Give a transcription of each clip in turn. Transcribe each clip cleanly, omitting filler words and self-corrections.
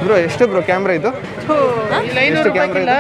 Bro ಎಷ್ಟು bro camera ಇದು? ಎಷ್ಟು ಕ್ಯಾಮ್ರಾ ಇದೆ?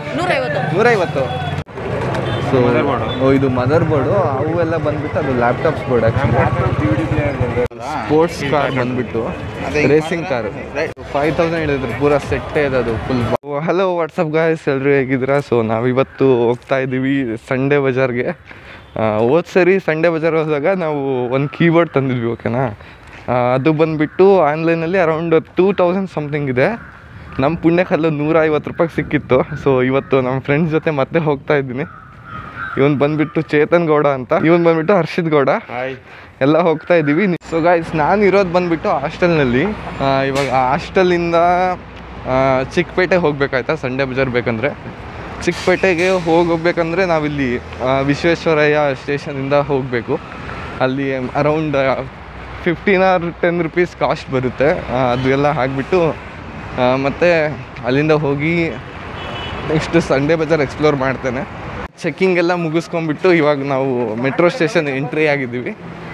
150. ಸೊ ಇದು ಮದರ್ ಬೋರ್ಡು. ಅವೆಲ್ಲ ಬಂದ್ಬಿಟ್ಟು ಅದು laptops board actually. Sports car ಬಂದ್ಬಿಟ್ಟು ರೇಸಿಂಗ್ ಕಾರು 5000 ಹೇಳಿದ್ರು. ಪೂರ ಸೆಟ್ಟೇ ಇದೆ ಅದು ಫುಲ್. ಹಲೋ ವಾಟ್ಸಪ್ ಗಾಯ್ಸ್, ಎಲ್ಲರೂ ಹೇಗಿದ್ದೀರಾ? ಸೊ ನಾವಿವತ್ತು ಹೋಗ್ತಾ ಇದ್ದೀವಿ ಸಂಡೇ ಬಜಾರ್ಗೆ. ಹೋದ ಸರಿ ಸಂಡೇ ಬಜಾರ್ ಹೋದಾಗ ನಾವು ಒಂದು ಕೀಬೋರ್ಡ್ ತಂದಿದ್ವಿ, ಓಕೆನಾ. ಅದು ಬಂದುಬಿಟ್ಟು ಆನ್ಲೈನಲ್ಲಿ ಅರೌಂಡ್ 2000 ಸಮಥಿಂಗ್ ಇದೆ. ನಮ್ಮ ಪುಣ್ಯಕ್ಕಲ್ಲೂ 150 ರೂಪಾಯಿಗೆ ಸಿಕ್ಕಿತ್ತು. ಸೊ ಇವತ್ತು ನಮ್ಮ ಫ್ರೆಂಡ್ಸ್ ಜೊತೆ ಮತ್ತೆ ಹೋಗ್ತಾ ಇದ್ದೀನಿ. ಇವನು ಬಂದುಬಿಟ್ಟು ಚೇತನ್ ಗೌಡ ಅಂತ, ಇವನು ಬಂದುಬಿಟ್ಟು ಹರ್ಷಿತ್ ಗೌಡ, ಎಲ್ಲ ಹೋಗ್ತಾ ಇದ್ದೀವಿ. ಸೊ ಗಾಯ್ಸ್, ನಾನು ಇರೋದು ಬಂದುಬಿಟ್ಟು ಹಾಸ್ಟೆಲ್ನಲ್ಲಿ. ಇವಾಗ ಹಾಸ್ಟೆಲಿಂದ ಚಿಕ್ಕಪೇಟೆಗೆ ಹೋಗ್ಬೇಕಾಯ್ತಾ ಸಂಡೇ ಬಜಾರ್ ಬೇಕಂದರೆ. ಚಿಕ್ಕಪೇಟೆಗೆ ಹೋಗಬೇಕಂದ್ರೆ ನಾವಿಲ್ಲಿ ವಿಶ್ವೇಶ್ವರಯ್ಯ ಸ್ಟೇಷನಿಂದ ಹೋಗಬೇಕು. ಅಲ್ಲಿ ಅರೌಂಡ್ 15 or 10 ರೂಪೀಸ್ ಕಾಸ್ಟ್ ಬರುತ್ತೆ. ಅದು ಎಲ್ಲ ಹಾಕಿಬಿಟ್ಟು ಮತ್ತು ಅಲ್ಲಿಂದ ಹೋಗಿ ನೆಕ್ಸ್ಟ್ ಸಂಡೇ ಬಜಾರ್ ಎಕ್ಸ್ಪ್ಲೋರ್ ಮಾಡ್ತೇನೆ. ಚೆಕ್ಕಿಂಗ್ ಎಲ್ಲ ಮುಗಿಸ್ಕೊಂಡ್ಬಿಟ್ಟು ಇವಾಗ ನಾವು ಮೆಟ್ರೋ ಸ್ಟೇಷನ್ ಎಂಟ್ರಿ ಆಗಿದ್ದೀವಿ.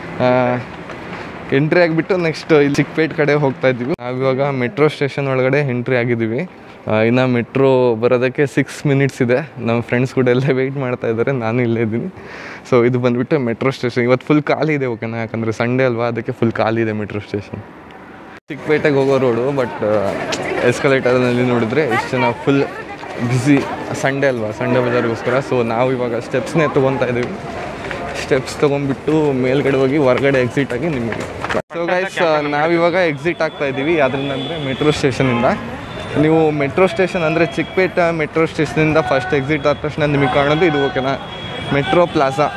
ಎಂಟ್ರಿ ಆಗಿಬಿಟ್ಟು ನೆಕ್ಸ್ಟ್ ಇಲ್ಲಿ ಚಿಕ್ಕಪೇಟೆ ಕಡೆ ಹೋಗ್ತಾ ಇದ್ದೀವಿ. ನಾವಿವಾಗ ಮೆಟ್ರೋ ಸ್ಟೇಷನ್ ಒಳಗಡೆ ಎಂಟ್ರಿ ಆಗಿದ್ದೀವಿ. ಇನ್ನು ಮೆಟ್ರೋ ಬರೋದಕ್ಕೆ 6 minutes ಇದೆ. ನಮ್ಮ ಫ್ರೆಂಡ್ಸ್ ಕೂಡ ಎಲ್ಲ ವೆಯ್ಟ್ ಮಾಡ್ತಾ ಇದ್ದಾರೆ, ನಾನು ಇಲ್ಲೇ ಇದ್ದೀನಿ. ಸೊ ಇದು ಬಂದುಬಿಟ್ಟು ಮೆಟ್ರೋ ಸ್ಟೇಷನ್. ಇವತ್ತು ಫುಲ್ ಖಾಲಿ ಇದೆ, ಓಕೆನಾ, ಯಾಕಂದರೆ ಸಂಡೇ ಅಲ್ವಾ, ಅದಕ್ಕೆ ಫುಲ್ ಖಾಲಿ ಇದೆ ಮೆಟ್ರೋ ಸ್ಟೇಷನ್. ಚಿಕ್ಕಪೇಟೆಗೆ ಹೋಗೋ ರೋಡು, ಬಟ್ ಎಸ್ಕಲೇಟರ್ನಲ್ಲಿ ನೋಡಿದರೆ ಎಷ್ಟು ಜನ ಫುಲ್ ಬ್ಯುಸಿ. ಸಂಡೇ ಅಲ್ವಾ, ಸಂಡೇ ಬಜಾರ್ಗೋಸ್ಕರ. ಸೊ ನಾವು ಇವಾಗ ಸ್ಟೆಪ್ಸ್ನೇ ತೊಗೊತಾ ಇದ್ದೀವಿ. ಸ್ಟೆಪ್ಸ್ ತೊಗೊಂಡ್ಬಿಟ್ಟು ಮೇಲ್ಗಡೆ ಹೋಗಿ ಹೊರಗಡೆ ಎಕ್ಸಿಟ್ ಆಗಿ ನಿಮಗೆ. ಸೊ ಗೈಸ್, ನಾವಿವಾಗ ಎಕ್ಸಿಟ್ ಆಗ್ತಾ ಇದ್ದೀವಿ. ಅದರಿಂದ ಅಂದರೆ ಮೆಟ್ರೋ ಸ್ಟೇಷನಿಂದ. ನೀವು ಮೆಟ್ರೋ ಸ್ಟೇಷನ್ ಅಂದರೆ ಚಿಕ್ಕಪೇಟೆ ಮೆಟ್ರೋ ಸ್ಟೇಷನಿಂದ ಫಸ್ಟ್ ಎಕ್ಸಿಟ್ ಆದ ತಕ್ಷಣ ನಿಮಗೆ ಕಾಣೋದು ಇದು, ಓಕೆನಾ, ಮೆಟ್ರೋ ಪ್ಲಾಜಾ.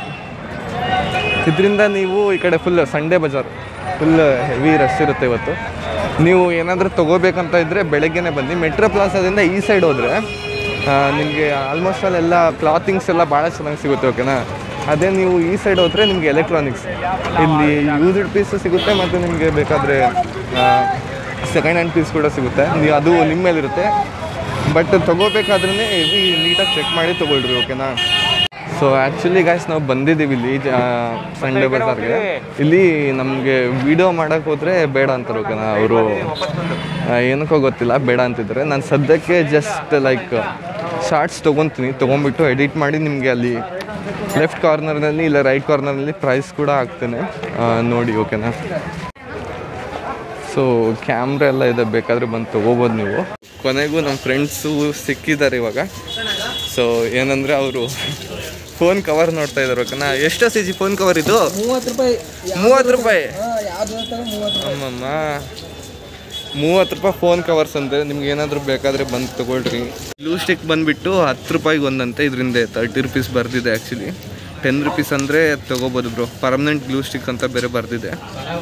ಇದರಿಂದ ನೀವು ಈ ಕಡೆ ಫುಲ್ ಸಂಡೇ ಬಜಾರ್ ಫುಲ್ ಹೆವಿ ರಶ್ ಇರುತ್ತೆ ಇವತ್ತು. ನೀವು ಏನಾದರೂ ತೊಗೋಬೇಕಂತ ಇದ್ದರೆ ಬೆಳಗ್ಗೆನೇ ಬನ್ನಿ. ಮೆಟ್ರೋ ಪ್ಲಾಜಾದಿಂದ ಈ ಸೈಡ್ ಹೋದರೆ ನಿಮಗೆ ಆಲ್ಮೋಸ್ಟ್ ಅಲ್ಲೆಲ್ಲ ಕ್ಲಾತಿಂಗ್ಸ್ ಎಲ್ಲ ಭಾಳ ಚೆನ್ನಾಗಿ ಸಿಗುತ್ತೆ, ಓಕೆನಾ. ಅದೇ ನೀವು ಈ ಸೈಡ್ ಹೋದರೆ ನಿಮಗೆ ಎಲೆಕ್ಟ್ರಾನಿಕ್ಸ್, ಇಲ್ಲಿ ಯೂಸ್ಡ್ ಪೀಸು ಸಿಗುತ್ತೆ ಮತ್ತು ನಿಮಗೆ ಬೇಕಾದರೆ ಸೆಕೆಂಡ್ ಹ್ಯಾಂಡ್ ಪೀಸ್ ಕೂಡ ಸಿಗುತ್ತೆ. ನೀವು ಅದು ನಿಮ್ಮ ಮೇಲಿರುತ್ತೆ. ಬಟ್ ತೊಗೋಬೇಕಾದ್ರೇ ಹೆವಿ ನೀಟಾಗಿ ಚೆಕ್ ಮಾಡಿ ತೊಗೊಳ್ರಿ, ಓಕೆನಾ. ಸೊ ಆ್ಯಕ್ಚುಲಿ ಗಾಯ್ಸ್, ನಾವು ಬಂದಿದ್ದೀವಿ ಇಲ್ಲಿ ಸಂಡೇ ಬಜಾರ್ಗೆ. ಇಲ್ಲಿ ನಮಗೆ ವೀಡಿಯೋ ಮಾಡೋಕ್ಕೆ ಹೋದರೆ ಬೇಡ ಅಂತಾರೆ, ಓಕೆನಾ. ಅವರು ಏನಕ್ಕೋ ಗೊತ್ತಿಲ್ಲ ಬೇಡ ಅಂತಿದ್ದಾರೆ. ನಾನು ಸದ್ಯಕ್ಕೆ ಜಸ್ಟ್ ಲೈಕ್ ಶಾರ್ಟ್ಸ್ ತೊಗೊಂಬಿಟ್ಟು ಎಡಿಟ್ ಮಾಡಿ ನಿಮಗೆ ಅಲ್ಲಿ ಲೆಫ್ಟ್ ಕಾರ್ನರ್ನಲ್ಲಿ ಇಲ್ಲ ರೈಟ್ ಕಾರ್ನರ್ನಲ್ಲಿ ಪ್ರೈಸ್ ಕೂಡ ಹಾಕ್ತೇನೆ, ನೋಡಿ, ಓಕೆನಾ. ಸೊ ಕ್ಯಾಮ್ರಾ ಎಲ್ಲ ಇದೆ, ಬೇಕಾದರೆ ಬಂದು ತೊಗೋಬೋದು ನೀವು. ಕೊನೆಗೂ ನಮ್ಮ ಫ್ರೆಂಡ್ಸು ಸಿಕ್ಕಿದ್ದಾರೆ ಇವಾಗ. ಸೊ ಏನಂದರೆ ಅವರು ಫೋನ್ ಕವರ್ ನೋಡ್ತಾ ಇದ್ದಾರೆ, ಓಕೆನಾ. ಎಷ್ಟು CG ಫೋನ್ ಕವರ್ ಇದು? 30 ರೂಪಾಯಿ. ಅಮ್ಮಮ್ಮ, 30 ರೂಪಾಯಿ ಫೋನ್ ಕವರ್ಸ್ ಅಂದರೆ ನಿಮ್ಗೆ ಏನಾದರೂ ಬೇಕಾದರೆ ಬಂದು ತೊಗೊಳ್ರಿ. ಗ್ಲೂ ಸ್ಟಿಕ್ ಬಂದುಬಿಟ್ಟು 10 ರೂಪಾಯಿಗೆ ಒಂದಂತೆ. ಇದರಿಂದ 30 ರೂಪೀಸ್ ಬರ್ದಿದೆ. ಆ್ಯಕ್ಚುಲಿ 10 ರೂಪೀಸ್ ಅಂದರೆ ತೊಗೋಬೋದು ಬ್ರೋ. ಪರ್ಮನೆಂಟ್ ಗ್ಲೂ ಸ್ಟಿಕ್ ಅಂತ ಬೇರೆ ಬರ್ದಿದೆ.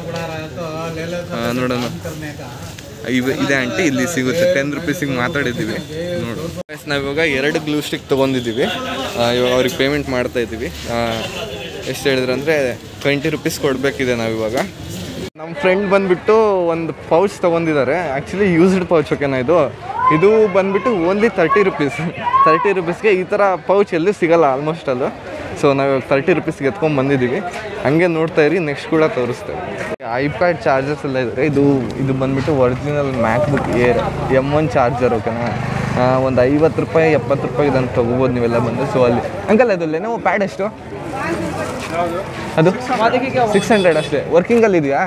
ನೋಡೋಣ, ಇದೆ ಆಂಟಿ, ಇಲ್ಲಿ ಸಿಗುತ್ತೆ. 10 ರೂಪೀಸಿಗೆ ಮಾತಾಡಿದ್ದೀವಿ, ನೋಡು. ನಾವಿವಾಗ 2 ಗ್ಲೂ ಸ್ಟಿಕ್ ತೊಗೊಂಡಿದ್ದೀವಿ. ಇವಾಗ ಅವ್ರಿಗೆ ಪೇಮೆಂಟ್ ಮಾಡ್ತಾ ಇದ್ದೀವಿ. ಎಷ್ಟು ಹೇಳಿದ್ರು ಅಂದರೆ 20 ರೂಪೀಸ್ ಕೊಡಬೇಕಿದೆ ನಾವಿವಾಗ. ನಮ್ಮ ಫ್ರೆಂಡ್ ಬಂದುಬಿಟ್ಟು ಒಂದು ಪೌಚ್ ತೊಗೊಂಡಿದ್ದಾರೆ. ಆ್ಯಕ್ಚುಲಿ ಯೂಸ್ಡ್ ಪೌಚ್, ಓಕೆನಾ. ಇದು ಬಂದುಬಿಟ್ಟು ಓನ್ಲಿ 30 ರೂಪೀಸ್. 30 ರೂಪೀಸ್ಗೆ ಈ ಥರ ಪೌಚ್ ಎಲ್ಲೂ ಸಿಗೋಲ್ಲ ಆಲ್ಮೋಸ್ಟ್ ಅದು. ಸೊ ನಾವು 30 ರೂಪೀಸ್ಗೆ ಎತ್ಕೊಂಡು ಬಂದಿದ್ದೀವಿ. ಹಾಗೆ ನೋಡ್ತಾ ಇರಿ, ನೆಕ್ಸ್ಟ್ ಕೂಡ ತೋರಿಸ್ತೇವೆ. ಐಪ್ಯಾಡ್ ಚಾರ್ಜರ್ಸ್ ಎಲ್ಲ ಇದ್ದಾರೆ. ಇದು ಬಂದುಬಿಟ್ಟು original MacBook air M1 charger, ಓಕೆನಾ. ಒಂದು 50 ರೂಪಾಯಿ 70 ರೂಪಾಯಿ ಇದನ್ನು ತೊಗೋಬೋದು ನೀವೆಲ್ಲ ಬಂದು. ಸೊ ಅಲ್ಲಿ ಅಂಕಲ್, ಅದು ಲೆನೋವೊ ಪ್ಯಾಡ್ ಎಷ್ಟು? ಅದು 600 ಅಷ್ಟೇ. ವರ್ಕಿಂಗಲ್ಲಿ ಇದೆಯಾ?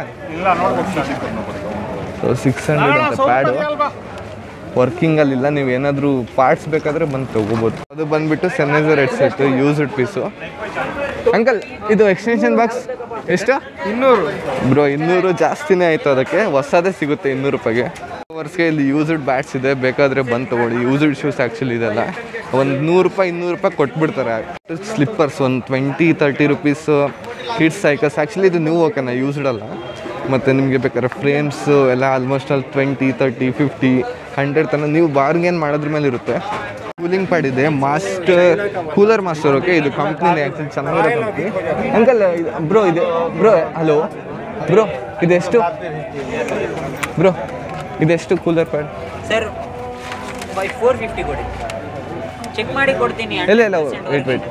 ಸೊ 600 ಅಂತ ಪ್ಯಾಡು. ವರ್ಕಿಂಗಲ್ಲಿಲ್ಲ. ನೀವು ಏನಾದರೂ ಪಾರ್ಟ್ಸ್ ಬೇಕಾದರೆ ಬಂದು ತೊಗೋಬೋದು. ಅದು ಬಂದುಬಿಟ್ಟು Sennheiser headset, used piece. Uncle, ಇದು ಎಕ್ಸ್ಟೆನ್ಷನ್ ಬಾಕ್ಸ್ ಎಷ್ಟು? 200 ಬ್ರೋ. 200 ಜಾಸ್ತಿನೇ ಆಯಿತು. ಅದಕ್ಕೆ ಹೊಸದೇ ಸಿಗುತ್ತೆ 200 ರೂಪಾಯಿಗೆ. ವರ್ಷಕ್ಕೆ ಇಲ್ಲಿ ಯೂಸ್ಡ್ ಬ್ಯಾಟ್ಸ್ ಇದೆ, ಬೇಕಾದರೆ ಬಂದು ತೊಗೊಳ್ಳಿ. ಯೂಸ್ಡ್ ಶೂಸ್ ಆ್ಯಕ್ಚುಲಿ ಇದೆಲ್ಲ ಒಂದು 100 ರೂಪಾಯಿ 200 ರೂಪಾಯಿ ಕೊಟ್ಬಿಡ್ತಾರೆ. ಸ್ಲಿಪ್ಪರ್ಸ್ ಒಂದು 20-30 ರೂಪೀಸು. ಹಿಟ್ ಸೈಕಲ್ಸ್ ಆ್ಯಕ್ಚುಲಿ ಇದು ನ್ಯೂ, ಓಕೆನಾ, ಯೂಸ್ಡ್ ಅಲ್ಲ. ಮತ್ತು ನಿಮಗೆ ಬೇಕಾದ್ರೆ ಫ್ರೇಮ್ಸು ಎಲ್ಲ ಆಲ್ಮೋಸ್ಟ್ ಅಲ್ಲಿ 20, 30, 50, 100 ತನಕ ನೀವು ಬಾರ್ಗೇನ್ ಮಾಡೋದ್ರ ಮೇಲೆ ಇರುತ್ತೆ. ಕೂಲಿಂಗ್ ಪ್ಯಾಡ್ ಇದೆ, ಕೂಲರ್ ಮಾಸ್ಟರ್, ಓಕೆ. ಇದು ಕಂಪ್ನಿನೇ ಆ್ಯಕ್ಚುಲಿ ಚೆನ್ನಾಗಿರೋ ಕಂಪ್ನಿ. ಅಂಕಲ್ ಬ್ರೋ, ಇದೆ ಬ್ರೋ. ಹಲೋ ಬ್ರೋ, ಇದೆಷ್ಟು ಬ್ರೋ? ಇದೆಷ್ಟು ಕೂಲರ್ ಪ್ಯಾಡ್ ಸರ್? 450 ಕೊಡಿ, ಚೆಕ್ ಮಾಡಿ ಕೊಡ್ತೀನಿ. ಇಲ್ಲ ವೇಟ್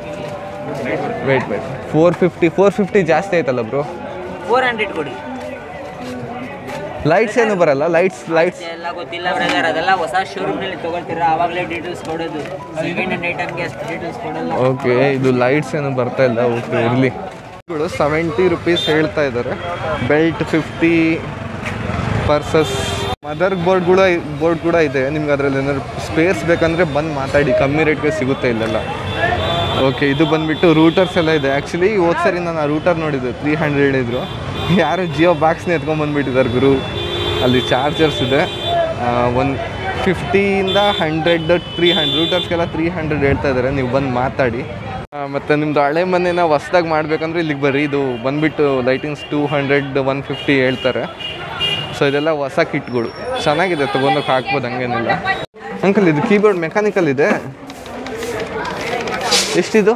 450 ಜಾಸ್ತಿ ಆಯ್ತಲ್ಲ ಬ್ರೋ. 400 ಕೊಡಿ. ಲೈಟ್ಸ್ ಏನು ಬರಲ್ಲ? ಲೈಟ್ಸ್ ಎಲ್ಲ ಗೊತ್ತಿಲ್ಲ ಬ್ರದರ್, ಅದೆಲ್ಲ ಹೊಸ ಶೋರೂಮ್ನಲ್ಲಿ ತೊಗೊಳ್ತೀರಾ, ಆವಾಗಲೇ ಡೀಟೇಲ್ಸ್ ಕೊಡೋದು. ಸೆಕೆಂಡ್ ಹ್ಯಾಂಡ್ ಐಟಮ್ಗೆ ಅಷ್ಟು ಡೀಟೇಲ್ಸ್ ಕೊಡಲ್ಲ. ಓಕೆ, ಇದು ಲೈಟ್ಸ್ ಏನು ಬರ್ತಾ ಇಲ್ಲ. ಓಕೆ, ಇರಲಿ. 70 ರುಪೀಸ್ ಹೇಳ್ತಾ ಇದ್ದಾರೆ. Belt 50 pursues. ಮದರ್ ಬೋರ್ಡ್ ಕೂಡ ಇದೆ. ನಿಮ್ಗೆ ಅದರಲ್ಲಿ ಏನಾದ್ರು ಸ್ಪೇಸ್ ಬೇಕಂದರೆ ಬಂದು ಮಾತಾಡಿ, ಕಮ್ಮಿ ರೇಟ್ಗೆ ಸಿಗುತ್ತೆ ಇಲ್ಲೆಲ್ಲ. ಓಕೆ, ಇದು ಬಂದುಬಿಟ್ಟು ರೂಟರ್ಸ್ ಎಲ್ಲ ಇದೆ. ಆ್ಯಕ್ಚುಲಿ ಹೋದ್ ಸರಿ ನಾನು ಆ ರೂಟರ್ ನೋಡಿದ್ದೆ, 300 ಇದ್ರು. ಯಾರು ಜಿಯೋ ಬಾಕ್ಸ್ನ ಎತ್ಕೊಂಡ್ಬಂದ್ಬಿಟ್ಟಿದ್ದಾರೆ ಗುರು. ಅಲ್ಲಿ ಚಾರ್ಜರ್ಸ್ ಇದೆ. 150ಇಂದ 100 300 ರೂಟರ್ಸ್ಗೆಲ್ಲ 300 ಹೇಳ್ತಾ ಇದ್ದಾರೆ. ನೀವು ಬಂದು ಮಾತಾಡಿ. ಮತ್ತು ನಿಮ್ಮದು ಹಳೆ ಮನೇನ ಹೊಸ್ದಾಗಿ ಮಾಡಬೇಕಂದ್ರೆ ಇಲ್ಲಿಗೆ ಬರ್ರಿ. ಇದು ಬಂದುಬಿಟ್ಟು ಲೈಟಿಂಗ್ಸ್ 200 150 ಹೇಳ್ತಾರೆ. ಸೊ ಇದೆಲ್ಲ ಹೊಸ ಕಿಟ್ಗಳು ಚೆನ್ನಾಗಿದೆ, ತೊಗೊಂಡೋಗಿ ಹಾಕ್ಬೋದು, ಹಂಗೇನಿಲ್ಲ. ಅಂಕಲ್, ಇದು ಕೀಬೋರ್ಡ್ ಮೆಕ್ಯಾನಿಕಲ್ ಇದೆ. ಎಷ್ಟಿದು?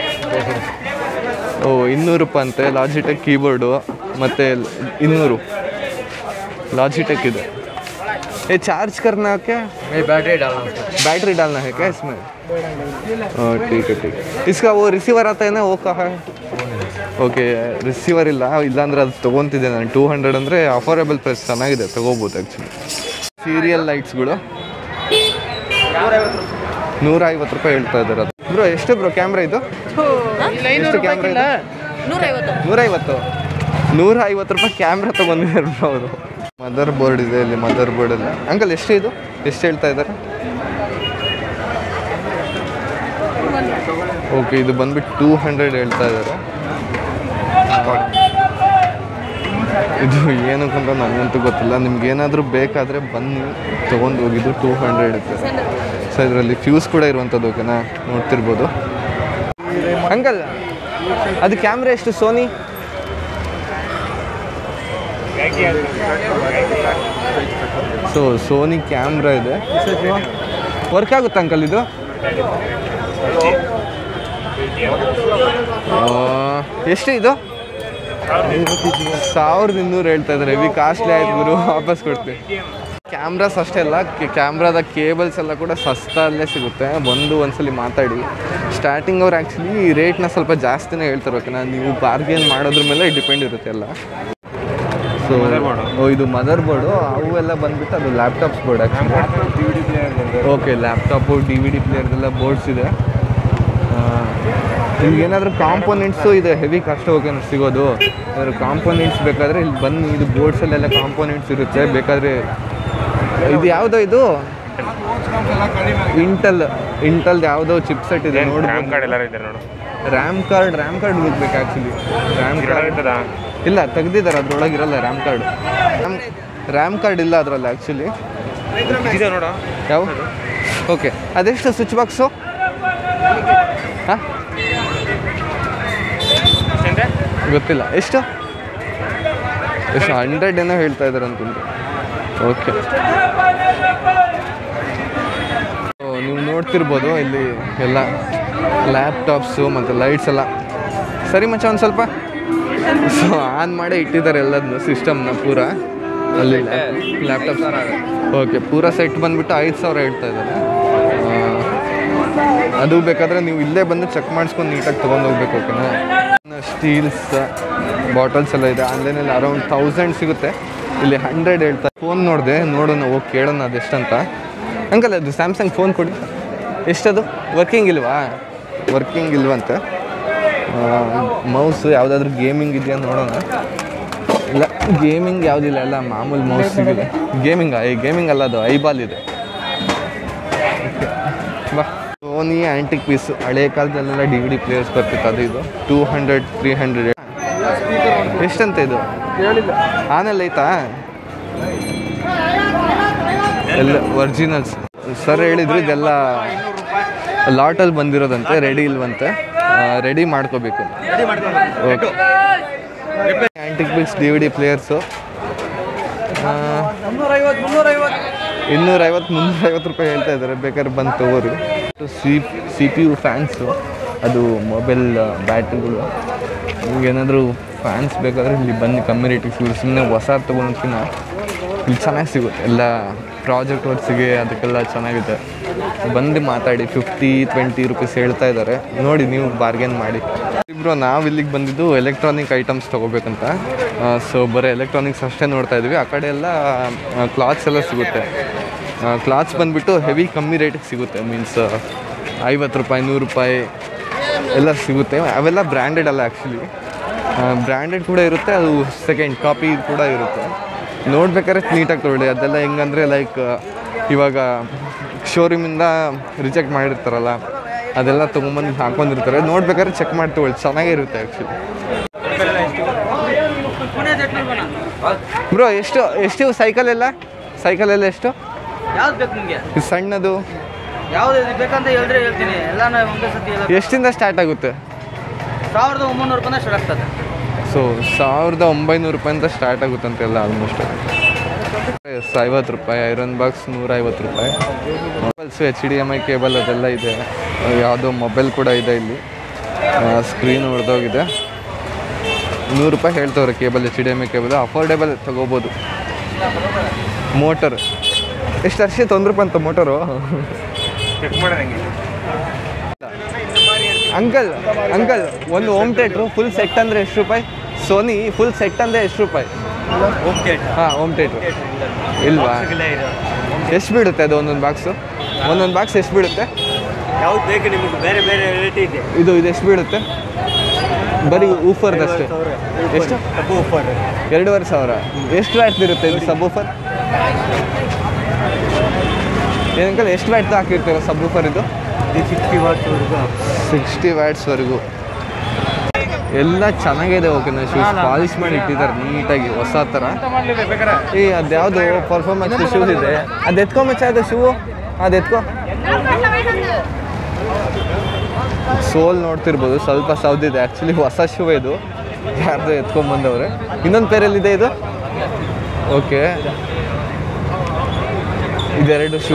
ಓ, 200 ರೂಪಾಯಿ ಅಂತೆ. ಲಾಜಿಟೆಕ್ ಕೀಬೋರ್ಡು ಮತ್ತು 200 ಲಾಜಿಟೆಕ್ ಇದೆ. ये चार्ज करना क्या? बैटरी डालना है क्या इसमें? ठीक है. इसका वो रिसीवर आता है ना, वो कहाँ है? ಓಕೆ, ರಿಸೀವರ್ ಇಲ್ಲಾಂದ್ರೆ ಅದು ತೊಗೊತಿದ್ದೆ ನಾನು. 200 ಅಂದರೆ ಅಫೋರ್ಡಬಲ್ ಪ್ರೈಸ್, ಚೆನ್ನಾಗಿದೆ, ತೊಗೋಬೋದು ಆ್ಯಕ್ಚುಲಿ. ಸೀರಿಯಲ್ ಲೈಟ್ಸ್ಗಳು 150 ರೂಪಾಯಿ ಹೇಳ್ತಾ ಇದ್ದಾರೆ. ಅದು ಬ್ರೋ ಎಷ್ಟು ಬ್ರೋ ಕ್ಯಾಮ್ರಾ ಇದು? ಎಷ್ಟು ಕ್ಯಾಮ್ರಾ ಇದೆ? 150 ರೂಪಾಯಿ ಕ್ಯಾಮ್ರಾ ತೊಗೊಂಡಿದ್ದಾರೆ ಬ್ರೋ ಅವರು. ಮದರ್ ಬೋರ್ಡ್ ಇದೆ ಇಲ್ಲಿ, ಮದರ್ ಬೋರ್ಡ್ ಎಲ್ಲ. ಅಂಕಲ್, ಎಷ್ಟು ಇದು? ಎಷ್ಟು ಹೇಳ್ತಾ ಇದ್ದಾರೆ? ಓಕೆ, ಇದು ಬಂದ್ಬಿಟ್ಟು 200 ಹೇಳ್ತಾ ಇದ್ದಾರೆ. ಇದು ಏನಕ್ಕಂತ ನನಗಂತೂ ಗೊತ್ತಿಲ್ಲ. ನಿಮ್ಗೆ ಏನಾದರೂ ಬೇಕಾದರೆ ಬನ್ನಿ ತೊಗೊಂಡು ಹೋಗಿದ್ದು. 200 ಇರುತ್ತೆ. ಸೊ ಇದರಲ್ಲಿ ಫ್ಯೂಸ್ ಕೂಡ ಇರುವಂಥದ್ದು. ಓಕೆನಾ, ನೋಡ್ತಿರ್ಬೋದು. ಅಂಕಲ್, ಅದು ಕ್ಯಾಮ್ರಾ ಎಷ್ಟು? ಸೋನಿ ಸೋನಿ ಕ್ಯಾಮ್ರಾ ಇದೆ. ವರ್ಕ್ ಆಗುತ್ತೆ ಅಂಕಲ್ ಇದು? ಎಷ್ಟು ಇದು? 1200 ಹೇಳ್ತಾ ಇದ್ದಾರೆ. ಹೆವಿ ಕಾಸ್ಟ್ಲಿ ಆಯ್ತು ಗುರು, ವಾಪಸ್ ಕೊಡ್ತೀವಿ. ಕ್ಯಾಮ್ರಾಸ್ ಅಷ್ಟೇ ಅಲ್ಲ, ಕ್ಯಾಮ್ರಾದ ಕೇಬಲ್ಸ್ ಎಲ್ಲ ಕೂಡ ಸಸ್ತಲ್ಲೇ ಸಿಗುತ್ತೆ. ಒಂದ್ಸಲಿ ಮಾತಾಡಿ. ಸ್ಟಾರ್ಟಿಂಗ್ ಅವ್ರು ಆ್ಯಕ್ಚುಲಿ ರೇಟ್ನ ಸ್ವಲ್ಪ ಜಾಸ್ತಿನೇ ಹೇಳ್ತಾರೆ. ಓಕೆನಾ, ನೀವು ಬಾರ್ಗೇನ್ ಮಾಡೋದ್ರ ಮೇಲೆ ಡಿಪೆಂಡ್ ಇರುತ್ತೆ ಎಲ್ಲ. ಸೊ ಇದು ಮದರ್ ಬೋರ್ಡು. ಅವೆಲ್ಲ ಬಂದುಬಿಟ್ಟು ಅದು laptops board actually. Okay, laptop, DVD ಪ್ಲೇಯರ್ದೆಲ್ಲ ಬೋರ್ಡ್ಸ್ ಇದೆ. ನಿಮ್ಗೇನಾದರೂ ಕಾಂಪೋನೆಂಟ್ಸು ಇದೆ, ಹೆವಿ ಕಷ್ಟ ಓಕೆನಾ ಸಿಗೋದು. ಏನಾದ್ರು ಕಾಂಪೋನೆಂಟ್ಸ್ ಬೇಕಾದರೆ ಇಲ್ಲಿ ಬನ್ನಿ. ಇದು ಬೋರ್ಡ್ಸಲ್ಲೆಲ್ಲ ಕಾಂಪೋನೆಂಟ್ಸ್ ಇರುತ್ತೆ. ಬೇಕಾದರೆ ಇದು ಯಾವುದೋ, ಇದು ಇಂಟಲ್ದು ಯಾವುದೋ ಚಿಪ್ ಸೆಟ್ ಇದೆ ನೋಡಿ. ರ್ಯಾಮ್ ಕಾರ್ಡ್ ಹೋಗ್ಬೇಕು ಆ್ಯಕ್ಚುಲಿ. ಇಲ್ಲ, ತೆಗ್ದಿದ್ದಾರೆ, ಅದ್ರೊಳಗಿರಲ್ಲ ರ್ಯಾಮ್ ಕಾರ್ಡ್ ಇಲ್ಲ ಅದರಲ್ಲಿ ಆ್ಯಕ್ಚುಲಿ. ಯಾವ? ಓಕೆ, ಅದೆಷ್ಟು ಸ್ವಿಚ್ ಬಾಕ್ಸು? ಹಾಂ, ಗೊತ್ತಿಲ್ಲ. ಎಷ್ಟು 100 ಏನೋ ಹೇಳ್ತಾ ಇದ್ದಾರೆ ಅನ್ಕೊಂಡು. ಓಕೆ, ನೀವು ನೋಡ್ತಿರ್ಬೋದು ಇಲ್ಲಿ ಎಲ್ಲ ಲ್ಯಾಪ್ಟಾಪ್ಸು ಮತ್ತು ಲೈಟ್ಸ್ ಎಲ್ಲ. ಸರಿ ಮಚ್ಚ, ಒಂದು ಸ್ವಲ್ಪ ಸೊ ಆನ್ ಮಾಡೇ ಇಟ್ಟಿದ್ದಾರೆ ಎಲ್ಲದನ್ನು, ಸಿಸ್ಟಮ್ನ ಪೂರ. ಅಲ್ಲಿ ಲ್ಯಾಪ್ಟಾಪ್ಸ್. ಓಕೆ, ಪೂರ ಸೆಟ್ ಬಂದುಬಿಟ್ಟು 5000 ಹೇಳ್ತಾ ಇದ್ದಾರೆ. ಅದು ಬೇಕಾದರೆ ನೀವು ಇಲ್ಲೇ ಬಂದು ಚೆಕ್ ಮಾಡಿಸ್ಕೊಂಡು ನೀಟಾಗಿ ತೊಗೊಂಡು ಹೋಗ್ಬೇಕು. ಓಕೆನಾ, ಸ್ಟೀಲ್ಸ್ ಬಾಟಲ್ಸ್ ಎಲ್ಲ ಇದೆ. ಆನ್ಲೈನಲ್ಲಿ ಅರೌಂಡ್ 1000 ಸಿಗುತ್ತೆ. ಇಲ್ಲಿ 100 ಹೇಳ್ತಾರೆ. ಫೋನ್ ನೋಡಿದೆ, ನೋಡೋಣ, ಹೋಗಿ ಕೇಳೋಣ ಅದೆಷ್ಟಂತ. ಅಂಕಲ್, ಅದು ಸ್ಯಾಮ್ಸಂಗ್ ಫೋನ್ ಕೊಡಿ. ಎಷ್ಟದು? ವರ್ಕಿಂಗ್ ಇಲ್ವಂತೆ. ಮೌಸು ಯಾವುದಾದ್ರೂ ಗೇಮಿಂಗ್ ಇದೆಯಾ ನೋಡೋಣ. ಇಲ್ಲ, ಗೇಮಿಂಗ್ ಯಾವುದಿಲ್ಲ, ಎಲ್ಲ ಮಾಮೂಲಿ ಮೌಸ್ ಸಿಗಿದೆ. ಗೇಮಿಂಗ್ ಅಲ್ಲ, ಅದು ಐಬಾಲ್ ಇದೆ. ಬಾ. ಸೋನಿ ಆ್ಯಂಟಿಕ್ ಪೀಸು, ಹಳೆ ಕಾಲದಲ್ಲೆಲ್ಲ DVD ಪ್ಲೇಯರ್ಸ್ ಬರ್ತಿತ್ತು. ಅದು ಇದು 200 300. ಎಷ್ಟಂತ ಇದು? ಆನೆಲ್ಲ ಐತಾ? ಎಲ್ಲ ಒರಿಜಿನಲ್ಸ್. ಸರ್ ಹೇಳಿದ್ರು ಇದೆಲ್ಲ ಲಾಟಲ್ಲಿ ಬಂದಿರೋದಂತೆ, ರೆಡಿ ಇಲ್ವಂತೆ. ರೆಡಿ ಮಾಡ್ಕೋಬೇಕು. Okay, antique piece DVD players 250 ರೂಪಾಯಿ ಹೇಳ್ತಾ ಇದ್ದಾರೆ. ಬೇಕಾದ್ರೆ ಬಂದು ತಗೋರಿ. CPU ಫ್ಯಾನ್ಸು, ಅದು ಮೊಬೈಲ್ ಬ್ಯಾಟ್ರಿಗಳು. ನಿಮ್ಗೇನಾದರೂ ಫ್ಯಾನ್ಸ್ ಬೇಕಾದರೆ ಇಲ್ಲಿ ಬನ್ನಿ, ಕಮ್ಮಿ ರೇಟಿಗೆ ಸಿಗುತ್ತೆ. ಸುಮ್ಮನೆ ಹೊಸ ತೊಗೊಳೋಕ್ಕಿಂತ ಇಲ್ಲಿ ಚೆನ್ನಾಗಿ ಸಿಗುತ್ತೆ. ಎಲ್ಲ ಪ್ರಾಜೆಕ್ಟ್ ವರ್ಕ್ಸಿಗೆ ಅದಕ್ಕೆಲ್ಲ ಚೆನ್ನಾಗಿದೆ. ಬಂದು ಮಾತಾಡಿ, 50-20 ರುಪೀಸ್ ಹೇಳ್ತಾ ಇದ್ದಾರೆ, ನೋಡಿ ನೀವು ಬಾರ್ಗೇನ್ ಮಾಡಿ. ಇಬ್ಬರು ನಾವು ಇಲ್ಲಿಗೆ ಬಂದಿದ್ದು ಎಲೆಕ್ಟ್ರಾನಿಕ್ ಐಟಮ್ಸ್ ತೊಗೋಬೇಕಂತ. ಸೊ ಬರೀ ಎಲೆಕ್ಟ್ರಾನಿಕ್ಸ್ ಅಷ್ಟೇ ನೋಡ್ತಾ ಇದ್ವಿ. ಆ ಕಡೆ ಎಲ್ಲ ಕ್ಲಾತ್ಸ್ ಎಲ್ಲ ಸಿಗುತ್ತೆ. ಕ್ಲಾತ್ಸ್ ಬಂದುಬಿಟ್ಟು ಹೆವಿ ಕಮ್ಮಿ ರೇಟಿಗೆ ಸಿಗುತ್ತೆ, ಮೀನ್ಸ್ 50 ರೂಪಾಯಿ 100 ರೂಪಾಯಿ ಎಲ್ಲ ಸಿಗುತ್ತೆ. ಅವೆಲ್ಲ ಬ್ರ್ಯಾಂಡೆಡ್ ಅಲ್ಲ, ಆ್ಯಕ್ಚುಲಿ ಬ್ರ್ಯಾಂಡೆಡ್ ಕೂಡ ಇರುತ್ತೆ, ಅದು ಸೆಕೆಂಡ್ ಕಾಪಿ ಕೂಡ ಇರುತ್ತೆ. ನೋಡ್ಬೇಕಾದ್ರೆ ನೀಟಾಗಿ ತೊಗೊಳ್ಳಿ. ಅದೆಲ್ಲ ಹೆಂಗಂದರೆ ಲೈಕ್ ಇವಾಗ ಶೋರೂಮಿಂದ ರಿಜೆಕ್ಟ್ ಮಾಡಿರ್ತಾರಲ್ಲ, ಅದೆಲ್ಲ ತೊಗೊಂಬಂದು ಹಾಕ್ಕೊಂಡಿರ್ತಾರೆ. ನೋಡ್ಬೇಕಾದ್ರೆ ಚೆಕ್ ಮಾಡಿ ತೊಗೊಳ್ಳಿ, ಚೆನ್ನಾಗೇ ಇರುತ್ತೆ ಆ್ಯಕ್ಚುಲಿ. ಬ್ರೋ ಎಷ್ಟು ಸೈಕಲೆಲ್ಲ ಎಷ್ಟು? ಯಾವ್ದು ಬೇಕು ನಿಮಗೆ? ಸಣ್ಣದು ಯಾವ್ದು ಬೇಕಂತ ಹೇಳಿದ್ರೆ ಹೇಳ್ತೀನಿ. ಎಲ್ಲ ಒಂದೇ ಸತಿ ಎಷ್ಟಿಂದ ಸ್ಟಾರ್ಟ್ ಆಗುತ್ತೆ? 1900 ರೂಪಾಯಿಂದ ಸ್ಟಾರ್ಟ್ ಆಗ್ತದೆ. ಸೊ 1900 ರೂಪಾಯಿಂದ ಸ್ಟಾರ್ಟ್ ಆಗುತ್ತಂತೆಲ್ಲ ಆಲ್ಮೋಸ್ಟ್. 50 ರೂಪಾಯಿ, ಐರನ್ ಬಾಕ್ಸ್ 150 ರೂಪಾಯಿ. ಮೊಬೈಲ್ಸು HDMI ಕೇಬಲ್ ಅದೆಲ್ಲ ಇದೆ. ಯಾವುದೋ ಮೊಬೈಲ್ ಕೂಡ ಇದೆ ಇಲ್ಲಿ. ಸ್ಕ್ರೀನ್ ಹೊಡೆದೋಗಿದೆ. 100 ರೂಪಾಯಿ ಹೇಳ್ತವ್ರೆ ಕೇಬಲ್, HDMI ಕೇಬಲ್. ಅಫೋರ್ಡೆಬಲ್ ತೊಗೋಬೋದು. ಮೋಟರ್ ಎಷ್ಟು ಅರ್ಷಿತ್? 1 ರೂಪಾಯಿ ಅಂತ ಮೋಟರು. ಅಂಕಲ್ ಒಂದು ಹೋಮ್ ಥಿಯೇಟ್ರು ಫುಲ್ ಸೆಟ್ ಅಂದರೆ ಎಷ್ಟು ರೂಪಾಯಿ? ಸೋನಿ ಫುಲ್ ಸೆಟ್ ಅಂದರೆ ಎಷ್ಟು ರೂಪಾಯಿ? ಹಾಂ, ಹೋಮ್ ಥಿಯೇಟ್ರು ಇಲ್ವಾ? ಎಷ್ಟು ಬೀಳುತ್ತೆ ಅದು ಒಂದೊಂದು ಬಾಕ್ಸ್ ಎಷ್ಟು ಬೀಳುತ್ತೆ? ಯಾವ್ದು ಬೇಕು ನಿಮಗೆ? ಬೇರೆ ಬೇರೆ ರೇಟ್ ಇದೆ. ಇದು ಎಷ್ಟು ಬೀಳುತ್ತೆ? ಬರೀ ಊಫರ್ದಷ್ಟೇ. ಎಷ್ಟು? 2500. ಎಷ್ಟು ವ್ಯಾಟ್ಸ್ ಇರುತ್ತೆ ಇದು ಸಬ್ ಊಫರ್? ಏನಂಕಲ್ ಎಷ್ಟು ವ್ಯಾಟ್ಸ್ ಹಾಕಿರ್ತೀರ ಸಬ್ ಊಫರ್ ಇದು? 60 ವ್ಯಾಟ್ಸ್ವರೆಗೂ ಎಲ್ಲ ಚೆನ್ನಾಗಿದೆ. ಓಕೆ, ನಾನು ಶೂಸ್ ಪಾಲಿಶ್ ಮಾಡಿ ಇಟ್ಟಿದ್ದಾರೆ ನೀಟಾಗಿ, ಹೊಸ ಥರ. ಈ ಅದ್ಯಾವುದು ಪರ್ಫಾರ್ಮೆನ್ಸ್ ಶೂಸ್ ಇದೆ, ಅದು ಎತ್ಕೊಂಬಚ್ಚ, ಅದು ಶೂ ಅದು ಎತ್ಕೊ. ಸೋಲ್ ನೋಡ್ತಿರ್ಬೋದು, ಸ್ವಲ್ಪ ಸೌದಿದೆ. ಆ್ಯಕ್ಚುಲಿ ಹೊಸ ಶೂ ಇದು, ಯಾರ್ದು ಎತ್ಕೊಂಬಂದವ್ರೆ. ಇನ್ನೊಂದು ಪೇರಲ್ಲಿದೆ ಇದು. ಓಕೆ, ಇದೆರಡು ಶೂ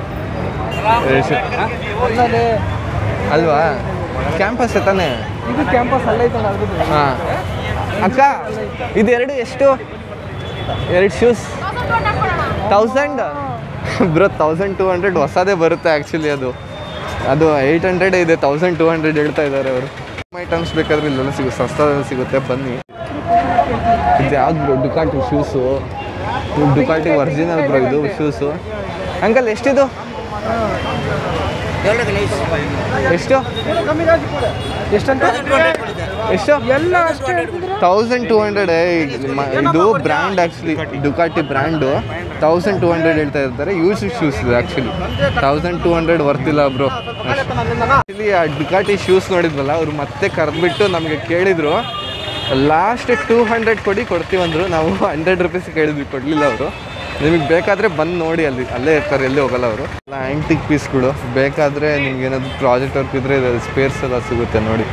ಅಲ್ವಾ? ಕ್ಯಾಂಪಸ್ ತಾನೆ ಇದು? ಕ್ಯಾಂಪಸ್ ಅಲ್ಲ ಐತಲ್ಲ. ಹಾಂ ಅಕ್ಕ, ಇದೆರಡು ಎಷ್ಟು? 2 ಶೂಸ್ 1000 ಬ್ರೋ. 1200 ಹೊಸದೇ ಬರುತ್ತೆ ಆ್ಯಕ್ಚುಲಿ. ಅದು 800 ಇದೆ, 1200 ಹೇಳ್ತಾ ಇದ್ದಾರೆ ಅವರು. ಐಟಮ್ಸ್ ಬೇಕಾದ್ರೆ ಇಲ್ಲೆಲ್ಲ ಸಿಗುತ್ತೆ, ಸಸ್ತಾದಲ್ಲಿ ಸಿಗುತ್ತೆ. ಬನ್ನಿ. ಇದು ಯಾವ್ದು bro? Ducati shoes. Ducati original bro ಇದು ಶೂಸು. ಅಂಕಲ್ ಎಷ್ಟಿದು? ಎಷ್ಟು ಎಷ್ಟಂತ? ಎಷ್ಟು? 1200. ಇದು ಬ್ರ್ಯಾಂಡ್ ಆ್ಯಕ್ಚುಲಿ, ಡುಕಾಟಿ ಬ್ರ್ಯಾಂಡು. 1200 ಹೇಳ್ತಾ ಇರ್ತಾರೆ. ಯೂಸ್ ಶೂಸ್ ಇದು ಆ್ಯಕ್ಚುಲಿ. 1200 ವರ್ತಿಲ್ಲ ಬ್ರೋ. ಆ್ಯಕ್ಚುಲಿ ಆ ಡುಕಾಟಿ ಶೂಸ್ ನೋಡಿದ್ವಲ್ಲ, ಅವರು ಮತ್ತೆ ಕರೆದ್ಬಿಟ್ಟು ನಮಗೆ ಕೇಳಿದರು, ಲಾಸ್ಟ್ 200 ಕೊಡ್ತೀವಂದರು. ನಾವು 100 ರುಪೀಸ್ ಕೇಳಿದ್ವಿ, ಕೊಡಲಿಲ್ಲ ಅವರು. ನಿಮಗೆ ಬೇಕಾದರೆ ಬಂದು ನೋಡಿ, ಅಲ್ಲೇ ಇರ್ತಾರೆ, ಎಲ್ಲಿ ಹೋಗಲ್ಲ ಅವರು. ಎಲ್ಲ ಆ್ಯಂಟಿಕ್ ಪೀಸ್ಗಳು. ಬೇಕಾದರೆ ನಿಮ್ಗೆ ಏನಾದರೂ ಪ್ರಾಜೆಕ್ಟ್ ವರ್ಕ್ ಇದ್ದರೆ ಇದು ಸ್ಪೇರ್ಸ್ ಎಲ್ಲ ಸಿಗುತ್ತೆ ನೋಡಿ.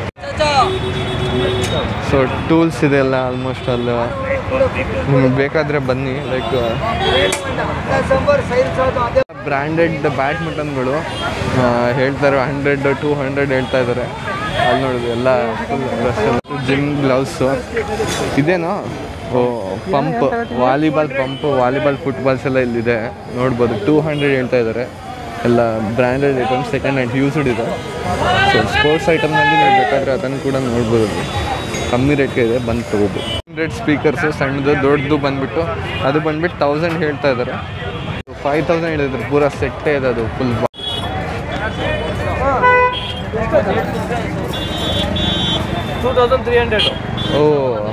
ಸೊ ಟೂಲ್ಸ್ ಇದೆ ಎಲ್ಲ ಆಲ್ಮೋಸ್ಟ್ ಅಲ್ಲ. ನಿಮಗೆ ಬೇಕಾದರೆ ಬನ್ನಿ. ಲೈಕ್ ಬ್ರ್ಯಾಂಡೆಡ್ ಬ್ಯಾಡ್ಮಿಂಟನ್ಗಳು ಹೇಳ್ತಾರೆ, 100-200 ಹೇಳ್ತಾ ಇದ್ದಾರೆ. ಅಲ್ಲಿ ನೋಡಿದ್ವಿ ಎಲ್ಲ ಫುಲ್ ರಶ್. ಜಿಮ್ ಗ್ಲೌಸು ಇದೇನೋ? ಪಂಪ್, ವಾಲಿಬಾಲ್ ಫುಟ್ಬಾಲ್ಸ್ ಎಲ್ಲ ಇಲ್ಲಿದೆ ನೋಡ್ಬೋದು. 200 ಹೇಳ್ತಾ ಇದ್ದಾರೆ. ಎಲ್ಲ branded items, second hand used ಇದೆ. ಸೊ ಸ್ಪೋರ್ಟ್ಸ್ ಐಟಮ್ನಲ್ಲಿ ನೀವು ಬೇಕಾದರೆ ಅದನ್ನು ಕೂಡ ನೋಡ್ಬೋದು. ಕಮ್ಮಿ ರೇಟ್ಗೆ ಇದೆ, ಬಂದು ತೊಗೋಬೋದು. 100 ಸ್ಪೀಕರ್ಸು, ಸಣ್ಣದು ದೊಡ್ಡದು ಬಂದುಬಿಟ್ಟು ಅದು ಬಂದುಬಿಟ್ಟು 1000 ಹೇಳ್ತಾ ಇದ್ದಾರೆ. 5000 ಹೇಳಿದ್ರು. ಪೂರಾ ಸೆಟ್ಟೇ ಇದೆ ಅದು ಫುಲ್. 2300. ಓ,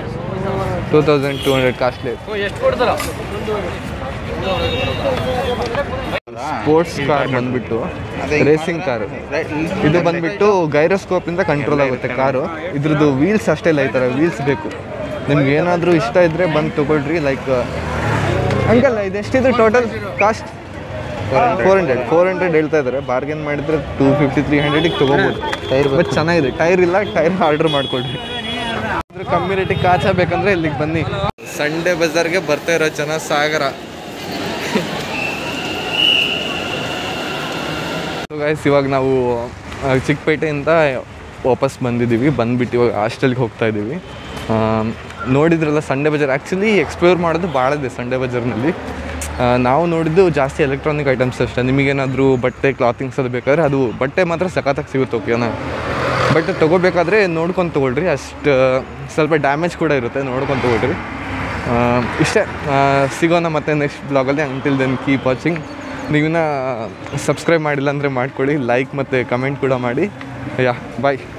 2200 ಕಾಸ್ಟ್ಲಿ. ಎಷ್ಟು ಕೊಡ್ತಾರ? ಸ್ಪೋರ್ಟ್ಸ್ ಕಾರ್ ಬಂದ್ಬಿಟ್ಟು ರೇಸಿಂಗ್ ಕಾರು. ಇದು ಬಂದ್ಬಿಟ್ಟು ಗೈರೋಸ್ಕೋಪಿಂದ ಕಂಟ್ರೋಲ್ ಆಗುತ್ತೆ ಕಾರು. ಇದ್ರದ್ದು ವೀಲ್ಸ್ ಅಷ್ಟೇ ಇಲ್ಲ, ಈ ಥರ ವೀಲ್ಸ್ ಬೇಕು. ನಿಮ್ಗೆ ಏನಾದರೂ ಇಷ್ಟ ಇದ್ದರೆ ಬಂದು ತೊಗೊಳ್ರಿ. ಲೈಕ್ ಅಂಕಲ್, ಇದೆಷ್ಟಿದೆ ಟೋಟಲ್ ಕಾಸ್ಟ್? 400 ಹೇಳ್ತಾ ಇದ್ದಾರೆ. ಬಾರ್ಗೇನ್ ಮಾಡಿದರೆ 250-300ಗೆ ತೊಗೋಬೋದು. ಟೈರ್ ಬಟ್ ಚೆನ್ನಾಗಿದೆ. ಟೈರ್ ಇಲ್ಲ, ಟೈರ್ ಆರ್ಡ್ರ್ ಮಾಡ್ಕೊಳ್ರಿ. ಕಮ್ಮಿ ರೇಟಿಗೆ ಕಾಚ ಬೇಕಂದ್ರೆ ಇಲ್ಲಿಗೆ ಬನ್ನಿ. ಸಂಡೇ ಬಜಾರ್ಗೆ ಬರ್ತಾ ಇರೋ ಜನ ಸಾಗರ. ಗೈಸ್, ಇವಾಗ ನಾವು ಚಿಕ್ಕಪೇಟೆಯಿಂದ ವಾಪಸ್ ಬಂದಿದ್ದೀವಿ. ಬಂದುಬಿಟ್ಟು ಇವಾಗ ಹಾಸ್ಟೆಲ್ಗೆ ಹೋಗ್ತಾ ಇದ್ದೀವಿ. ನೋಡಿದ್ರಲ್ಲ ಸಂಡೇ ಬಜಾರ್. ಆ್ಯಕ್ಚುಲಿ ಎಕ್ಸ್ಪ್ಲೋರ್ ಮಾಡೋದು ಭಾಳ ಇದೆ ಸಂಡೇ ಬಜಾರ್ನಲ್ಲಿ. ನಾವು ನೋಡಿದ್ದು ಜಾಸ್ತಿ ಎಲೆಕ್ಟ್ರಾನಿಕ್ ಐಟಮ್ಸ್ ಅಷ್ಟೇ. ನಿಮಗೇನಾದರೂ ಬಟ್ಟೆ ಕ್ಲಾತಿಂಗ್ಸ್ ಅದು ಬೇಕಾದ್ರೆ ಅದು ಬಟ್ಟೆ ಮಾತ್ರ ಸಖತ್ತಾಗಿ ಸಿಗುತ್ತೆ, ಓಕೆನಾ. ಬಟ್ ತೊಗೋಬೇಕಾದ್ರೆ ನೋಡ್ಕೊಂಡು ತೊಗೊಳ್ರಿ, ಅಷ್ಟು ಸ್ವಲ್ಪ ಡ್ಯಾಮೇಜ್ ಕೂಡ ಇರುತ್ತೆ, ನೋಡ್ಕೊಂಡು ತೊಗೊಳ್ರಿ. ಇಷ್ಟೇ, ಸಿಗೋಣ ಮತ್ತೆ ನೆಕ್ಸ್ಟ್ ಬ್ಲಾಗಲ್ಲಿ. Until then keep watching. ನೀವಿನ್ನ ಸಬ್ಸ್ಕ್ರೈಬ್ ಮಾಡಿಲ್ಲ ಅಂದರೆ ಮಾಡ್ಕೊಳ್ಳಿ, ಲೈಕ್ ಮತ್ತು ಕಮೆಂಟ್ ಕೂಡ ಮಾಡಿ. ಯಾ ಬಾಯ್.